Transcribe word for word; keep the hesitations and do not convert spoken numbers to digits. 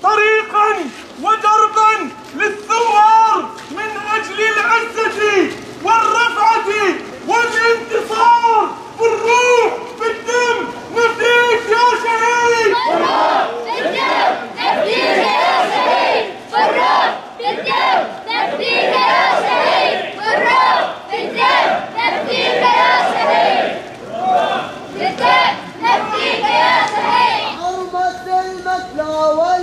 طريقا ودربا للثوار من أجل العزة والرفعة والانتصار. بالروح بالدم نفديك يا شهيد. بالروح بالدم نفديك يا شهيد. بالروح بالدم نفديك يا شهيد. بالروح بالدم نفديك يا شهيد. بالدم نفديك يا شهيد. حرمة المثلى